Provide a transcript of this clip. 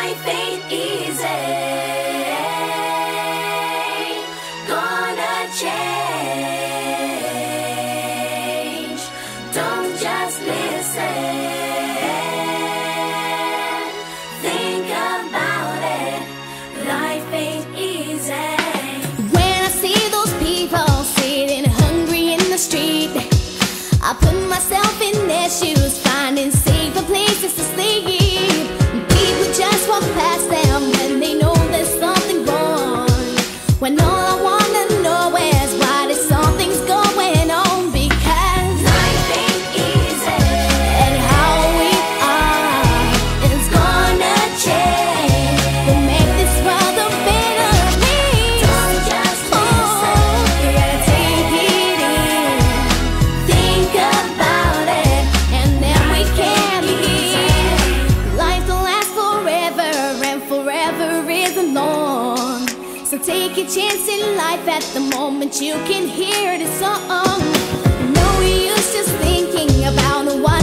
life ain't easy. Gonna change. Don't just listen. Think about it. Life ain't easy. When I see those people sitting hungry in the street, I put myself in their shoes, finding safer places to sleep. People just walk past them when they know there's something wrong, when all I wanna know is why there's something's going on. Because life ain't easy, and how we are is gonna change. We'll make this world a better place. Don't just listen. You gotta take it in, think about it, and then we can begin. Life don't last forever, and forever isn't long. So take a chance in life at the moment you can hear the song. No use just thinking about what